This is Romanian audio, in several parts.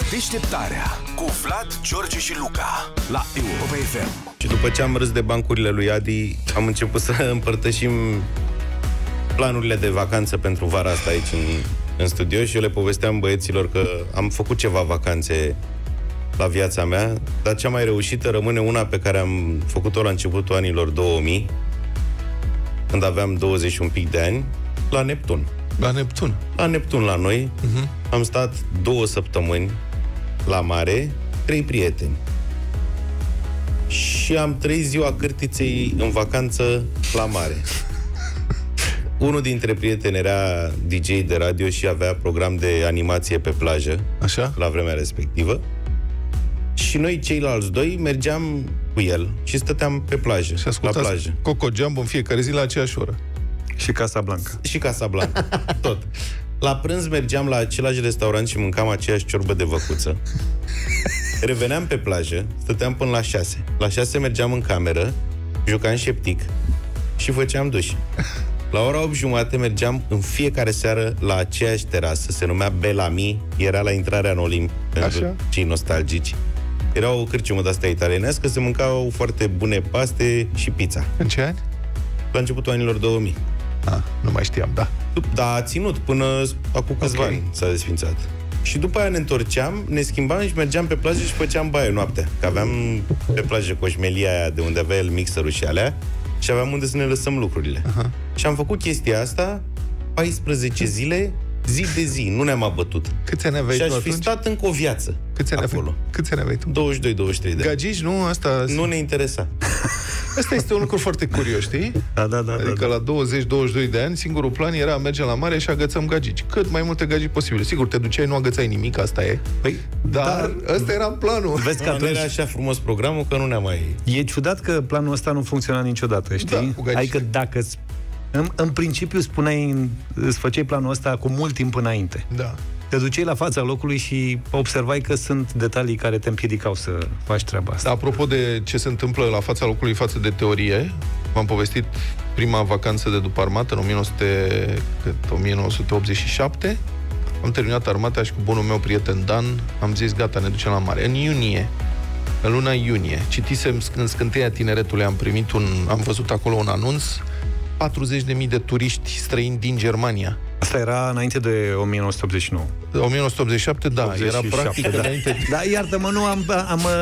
Deșteptarea cu Vlad, George și Luca la Europa FM. Și după ce am râs de bancurile lui Adi, am început să împărtășim planurile de vacanță pentru vara asta aici în studio și eu le povesteam băieților că am făcut ceva vacanțe la viața mea, dar cea mai reușită rămâne una pe care am făcut-o la începutul anilor 2000, când aveam 20 și un pic de ani, la Neptun. La Neptun? La Neptun, la noi. Am stat 2 săptămâni la mare, 3 prieteni. Și am trăit ziua cârtiței în vacanță la mare. Unul dintre prieteni era DJ de radio și avea program de animație pe plajă. Așa? La vremea respectivă. Și noi, ceilalți doi, mergeam cu el și stăteam pe plajă. Și la plajă. Coco Jumbo în fiecare zi la aceeași oră. Și Casablanca. Și Casablanca. Tot. La prânz mergeam la același restaurant și mâncam aceeași ciorbă de văcuță. Reveneam pe plajă, stăteam până la 6. La 6 mergeam în cameră, jucam șeptic și făceam duș. La ora 8:30 mergeam în fiecare seară la aceeași terasă, se numea Bellamy, era la intrarea în Olimp, pentru cei nostalgici. Era o cârciumă de-asta italienească, se mâncau foarte bune paste și pizza. În ce ani? La începutul anilor 2000. Nu mai știam, da. Da, a ținut până acum câțiva ani s-a desfințat. Și după aia ne întorceam, ne schimbam și mergeam pe plajă și făceam baie noaptea. Că aveam pe plajă coșmelia aia de unde avea el mixerul și alea și aveam unde să ne lăsăm lucrurile. Și am făcut chestia asta 14 zile, zi de zi, nu ne-am abătut. Câți ani aveai tu atunci? Și aș fi stat încă o viață acolo. Câți ani aveai tu? 22-23 de ani. Gagici, nu? Asta... Nu ne interesa. Asta este un lucru foarte curios, știi? Da. Adică la 20-22 de ani, singurul plan era mergem la mare și agățăm gagici. Cât mai multe gagici posibile. Sigur, te duceai, nu agățai nimic, asta e. Păi, dar ăsta era planul. Vezi că atunci era așa frumos programul că nu ne-am mai... E ciudat că planul ăsta nu funcționa niciodată, știi? Da, adică dacă în principiu îți făceai planul ăsta cu mult timp înainte. Da. Te duceai la fața locului și observai că sunt detalii care te împiedicau să faci treaba asta. Apropo de ce se întâmplă la fața locului față de teorie, v-am povestit prima vacanță de după armată, în 1987. Am terminat armata și cu bunul meu prieten Dan am zis, gata, ne ducem la mare. În luna iunie, citisem în Scânteia Tineretului, am văzut acolo un anunț, 40.000 de turiști străini din Germania. Asta era înainte de 1989. 1987, da, 87, era practic înainte. Da, iartă-mă, nu am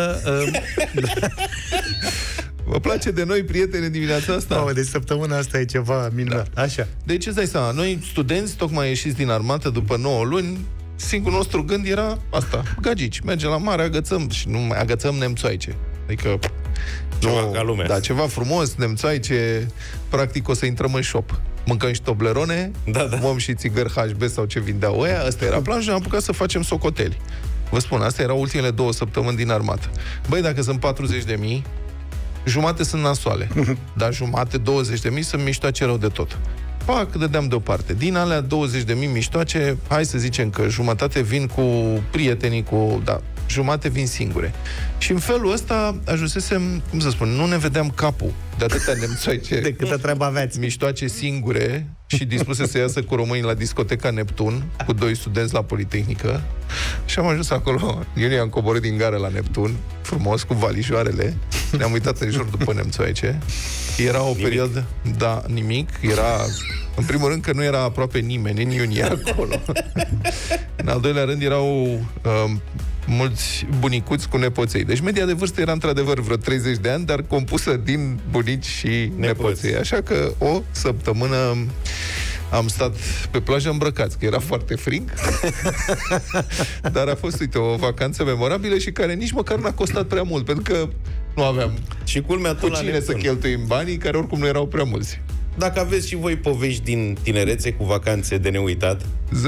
Vă place de noi, prieteni, dimineața asta? Deci săptămâna asta e ceva minunat. Da. Așa. Deci îți dai seama, noi studenți, tocmai ieșiți din armată după 9 luni, singurul nostru gând era asta, gagici, mergem la mare, agățăm și nu mai agățăm nemțoaice. Adică ceva ca lumea. Da, ceva frumos, nemțoaice, practic o să intrăm în shop. Mâncăm și Toblerone, vom și țigări HB sau ce vindeau ăia, ăsta era planul și am apucat să facem socoteli. Vă spun, astea erau ultimele 2 săptămâni din armată. Băi, dacă sunt 40.000, jumate sunt nasoale, dar jumate, 20.000 sunt miștoace rău de tot. Pac, dădeam deoparte. Din alea 20.000 miștoace, hai să zicem că jumătate vin cu prietenii, jumate vin singure. Și în felul ăsta ajunsesem, cum să spun, nu ne vedeam capul de atâtea nemțoice. De câtă treabă aveați. Miștoace singure și dispuse să iasă cu românii la discoteca Neptun, cu 2 studenți la Politehnică. Și am ajuns acolo. Eu am coborât din gară la Neptun, frumos, cu valijoarele. Ne-am uitat în jur după nemțoice. Era o perioadă... Da, nimic. Era... În primul rând că nu era aproape nimeni în iunie acolo. În al doilea rând erau mulți bunicuți cu nepoței. Deci media de vârstă era într-adevăr vreo 30 de ani, dar compusă din bunici și nepoței. Așa că o săptămână am stat pe plajă îmbrăcați, că era foarte frig. Dar a fost, uite, o vacanță memorabilă și care nici măcar n-a costat prea mult, pentru că nu aveam și culmea cu cine să cheltuim banii, care oricum nu erau prea mulți. Dacă aveți și voi povești din tinerețe cu vacanțe de neuitat,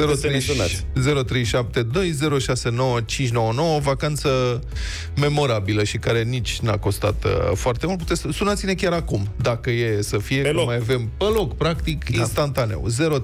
0372069599, o vacanță memorabilă și care nici n-a costat foarte mult. Sunați-ne chiar acum, dacă e să fie, că mai avem pe loc, practic, instantaneu.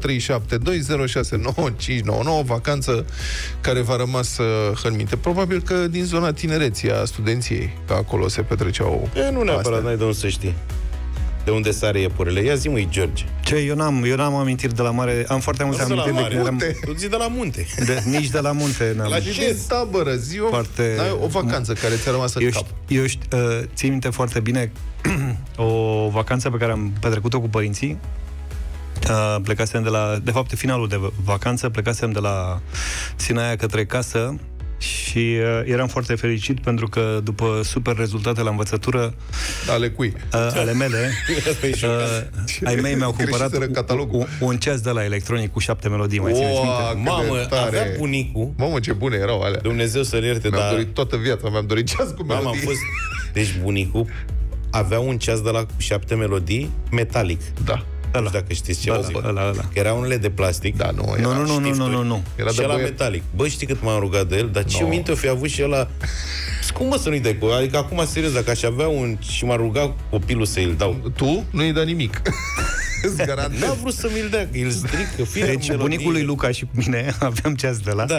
0372069599, vacanță care v-a rămas în minte. Probabil că din zona tinereții, a studenției, că acolo se petreceau. Nu neapărat, n-ai de unde să știi. de unde sare iepurele. Ia zi-mă, George. Ce, eu n-am amintiri de la mare. Am foarte multe amintiri de când eram... Tu zi de la munte. Nici de la munte n-am. La ce tabără? Zi o vacanță care ți-a rămas în cap. Eu țin minte foarte bine o vacanță pe care am petrecut-o cu părinții. Plecasem de fapt, finalul de vacanță, plecasem de la Sinaia către casă și eram foarte fericit pentru că după super rezultate la învățătură ale cui? Ale mele, ai mei mi-au cumpărat un ceas de la electronic cu 7 melodii, mai țineți minte? Mamă, avea bunicul. Mamă, ce bune erau alea. Dumnezeu să-l ierte, mi-am dorit toată viața, mi-am dorit ceas cu melodii. Deci bunicul avea un ceas de la cu 7 melodii metalic. Da. Nu știu dacă știți ce ăla. Că era unele de plastic. Da, nu. Era și ăla metalic. Bă, știi cât m-am rugat de el? Dar ce minte o fi avut și ăla? Cum mă să nu-i dai? Adică acum, serios, dacă aș avea și m-a rugat copilul să îl dau. Tu nu-i dai nimic. N-a vrut să mi-l dea, îl strică. Deci bunicul lui Luca și cu mine aveam ceas de la. Da.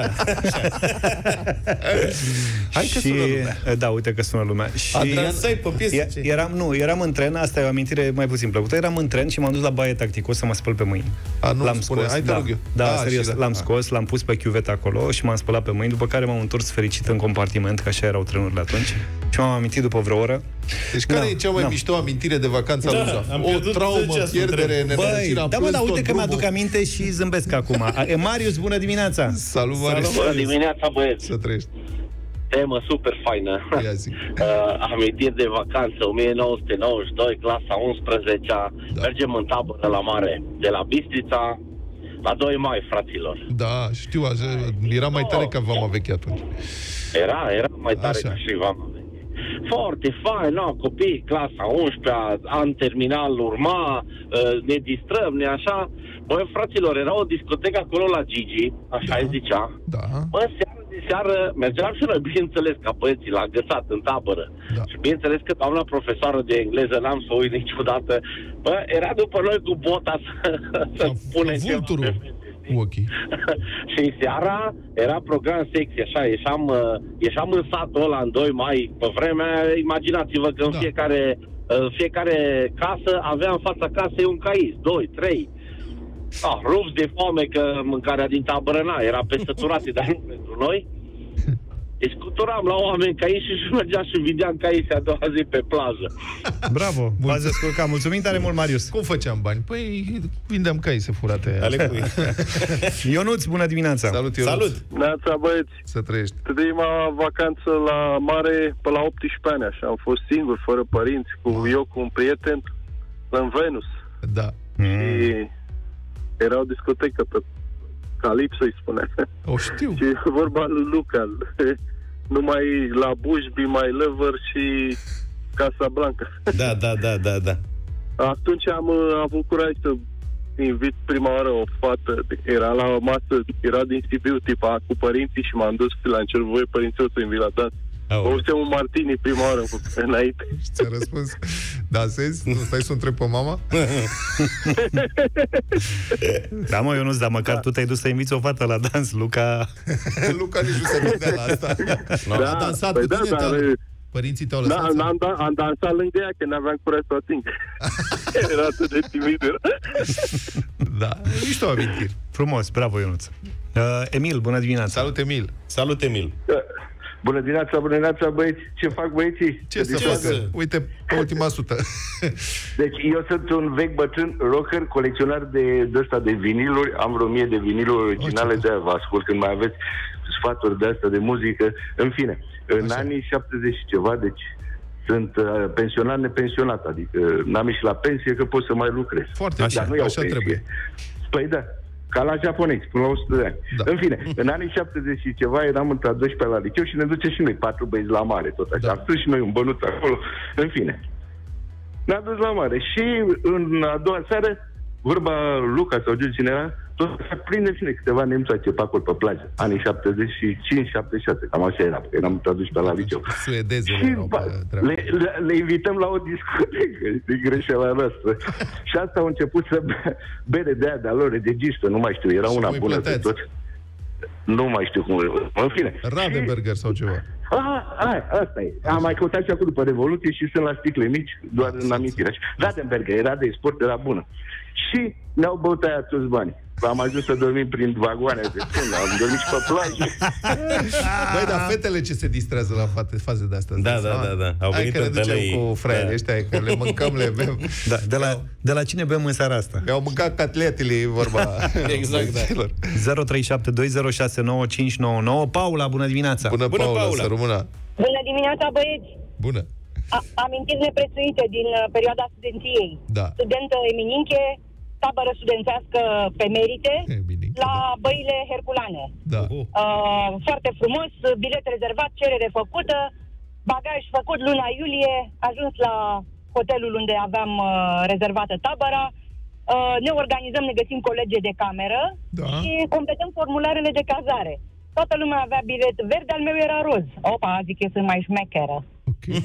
Hai că sună lumea. Da, uite că sună lumea. Și dansai pe piese. Eram în tren, asta e o amintire mai puțin plăcută. Eram în tren și m-am dus la baie tacticos să mă spăl pe mâini. L-am scos. Hai, te rog eu. Da, serios, l-am scos, l-am pus pe chiuvetă acolo și m-am spălat pe mâini, după care m-am întors fericit în compartiment, că așa erau trenurile atunci. Și m-am amintit după vreo oră. Deci care e cea mai mișto amintire de vacanța lui? O traumă, pierdere, nenorocire, am plâns tot uite că mi-aduc aminte și zâmbesc acum. Marius, bună dimineața! Salut, Marius! Bună dimineața, băieți! Să trăiești! Temă super faină. Amintiri de vacanță, 1992, clasa 11-a. Da. Mergem în tabără la mare, de la Bistrița la 2 mai, fraților. Da, știu, era mai tare ca Vama Veche atunci. Era mai tare ca și Vama Veche. Foarte fain, copii, clasa 11-a, an terminal urma, ne distrăm, așa. Băi, fraților, era o discotecă acolo la Gigi, așa îi zicea. Da. Bă, seară mergeam și noi, bineînțeles, ca băieții, la găsat, în tabără. Da. Și bineînțeles că doamna profesoară de engleză, n-am să uit niciodată, bă, era după noi cu bota să spune ceva ochii. Și seara era program sexy, așa, ieșeam în satul ăla în 2 mai, pe vremea, imaginați-vă că în fiecare casă avea în fața casei un caiz, 2, 3. Rupți de foame că mâncarea din tabără era pe săturate, dar nu pentru noi. Deci scuturam la oameni caiși și mergeam și videam caiși a doua zi pe plajă. Bravo, v-ați descurcat. Mulțumim tare mult, Marius. Cum făceam bani? Păi vindeam caise furate. Ionuț, bună dimineața. Salut, Ionuț. Salut. Neața, băieți. Să trăiești. Prima vacanță la mare pe la 18 ani, așa. Am fost singur, fără părinți, eu cu un prieten în Venus. Da. Și era o discotecă pe Calipso, îi spune. O știu. Și vorba lui Luca. Numai la Bush, Be My Lover și Casa Blanca. Da. Atunci am avut curaj să invit prima oară o fată. Era la o masă, era din Sibiu, tipa, cu părinții și m-am dus la încerc voie părinții să invit la dans. Băusem un martini prima oară înainte. Și ți-a răspuns, dansezi? Nu stai să o întreb pe mama? Da, mă, Ionuț, dar măcar tu te-ai dus să inviți o fată la dans, Luca. Luca nici nu se gândea la asta. A dansat cu tine, părinții te-au lăsat? Am dansat lângă ea, că n-aveam curaj să o ating. Era atât de timid. Da, mișto amintiri. Frumos, bravo, Ionuț. Emil, bună dimineața. Salut, Emil. Salut, Emil. Bună dimineața, băieți. Ce fac băieții? Ce să facă? Uite, pe ultima sută. Deci, eu sunt un vechi bătrân rocker, colecționar de ăsta de viniluri. Am vreo 1000 de viniluri originale, de-aia vă ascult când mai aveți sfaturi de asta de muzică. În fine, în anii 70 și ceva, deci sunt pensionar nepensionat, adică n-am ieșit la pensie că pot să mai lucrez. Foarte bine, așa trebuie. Păi da. Ca la japonezi, până la 100 de ani. Da. În fine, în anii 70 și ceva eram între a 12-a la liceu și ne duce și noi 4 băieți la mare, tot așa. Am spus și noi un bănuț acolo. În fine. Ne-a dus la mare. Și în a doua seară, vorba Luca sau cine era, tot se prinde și câteva nemțoace pe acolo pe plajă. Anii 75-76, cam așa era, că eram între a 12-a la liceu. Suedezele le invităm la o discotecă, din greșeala noastră. Și asta au început să bere de aia de-a lor, de gistă, nu mai știu, era una bună de tot. Nu mai știu cum. În fine. Radeberger sau ceva. Asta e. Am mai căutat și acum după Revoluție și sunt la sticle mici, doar în amintire. Radeberger, era de sport, era bună. Și ne-au băut aia toți banii. Am ajuns să dormim prin vagoane de stână, am dormit și pe plajă. Băi, dar fetele ce se distrează la faze de astea? Da. Au Hai venit că ne ducem cu fraierii ăștia, că le mâncăm, le bem. Da, de la cine bem în seara asta? Mi-au mâncat catletele, e vorba. Exact, da. 0372069599. Paula, bună dimineața! Bună, Paula, să rămână. Bună dimineața, băieți! Bună. Amintiri neprețuite din perioada studenției. Da. Studentă eminenche, tabără studențească pe merite, la băile herculane. Da. Foarte frumos, bilet rezervat, cerere făcută, bagaj făcut luna iulie, ajuns la hotelul unde aveam rezervată tabăra, ne organizăm, ne găsim colege de cameră și completăm formularele de cazare. Toată lumea avea bilet verde, al meu era roz. Opa, zic eu, sunt mai șmecheră. Okay.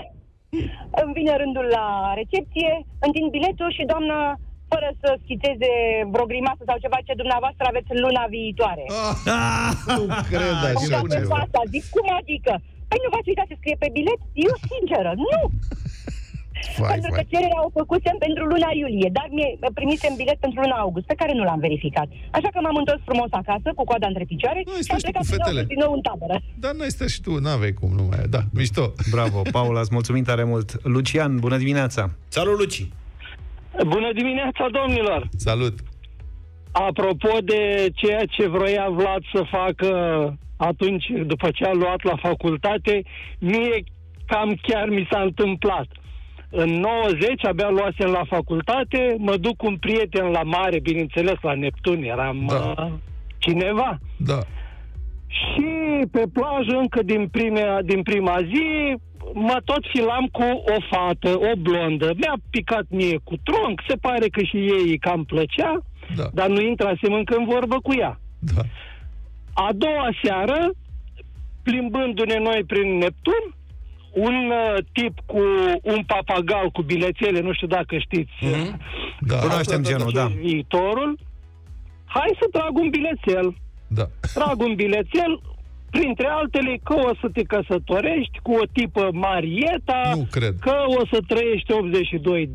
Îmi vine rândul la recepție, întind biletul și doamna, fără să schițeze vreo grimasă sau ceva, ce dumneavoastră aveți în luna viitoare. Nu cred așa ceva. Zic, cum adică? Păi nu v-ați uitat ce scrie pe bilet? Eu sinceră, nu! Pentru că cererea o făcusem pentru luna iulie, dar primisem bilet pentru luna august, pe care nu l-am verificat. Așa că m-am întors frumos acasă, cu coada între picioare, și am plecat din nou în tabără. Dar n-ai stat și tu, n-aveai cum, nu mai. Da, mișto. Bravo, Paula, îți mulțumim tare mult. Lucian, bună dimineața! Salut, Luci! Bună dimineața, domnilor! Salut! Apropo de ceea ce vroia Vlad să facă atunci, după ce a luat la facultate, mie cam chiar mi s-a întâmplat. În 90, abia luasem la facultate, mă duc cu un prieten la mare, bineînțeles, la Neptun, eram cineva. Da. Și pe plajă, încă din prima zi, mă tot filam cu o fată, o blondă. Mi-a picat mie cu tronc, se pare că și ei cam plăcea, dar nu intrasem încă în vorbă cu ea. Da. A doua seară, plimbându-ne noi prin Neptun, un tip cu un papagal cu bilețele, nu știu dacă știți. Da. Cunoaștem genul, da. Viitorul. Hai să trag un bilețel. Da. Trag un bilețel, printre altele, că o să te căsătorești cu o tipă Marieta, nu cred. Că o să trăiești 82.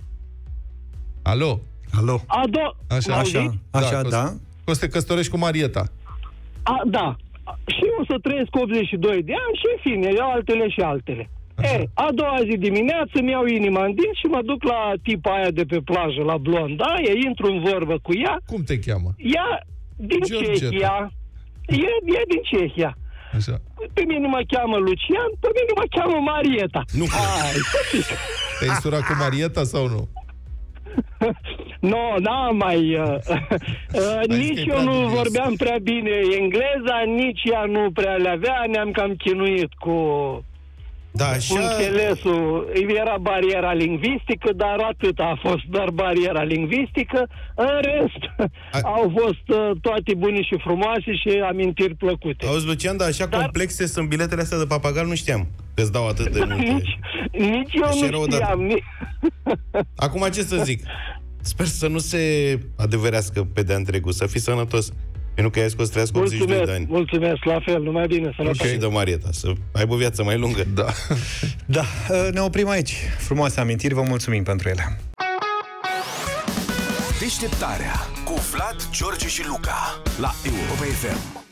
Alo? Așa, da. O să te căsătorești cu Marieta. Da. Și o să trăiesc 82 de ani și, în fine, altele și altele. A doua zi dimineață mi-au inima în dinți și mă duc la tipa aia de pe plajă, la blonda, intru în vorbă cu ea. Cum te cheamă? Ea din Cehia. E din Cehia. Așa. Pe mine mă cheamă Lucian, pe mine mă cheamă Marieta. Nu. Te-ai surat cu Marieta sau nu? Nu, n-am mai... nici eu nu vorbeam prea bine engleza, nici ea nu prea le avea, ne-am cam chinuit cu înțelesul. Era bariera lingvistică, dar atât a fost, doar bariera lingvistică. În rest, au fost toate bune și frumoase și amintiri plăcute. Auzi, Lucian, dar așa complexe sunt biletele astea de papagal, nu știam că-ți dau atât de multe. Nici eu nu știam. Acum ce să zic? Sper să nu se adeverească pe de-a întregul, să fii sănătos. Pentru că ai scos să trăiască 82 de ani. Mulțumesc, la fel, numai bine, sănătate. Și de Marieta, să aibă viață mai lungă. Da. Da, ne oprim aici. Frumoase amintiri, vă mulțumim pentru ele. Deșteptarea cu Vlad, George și Luca la Europa FM.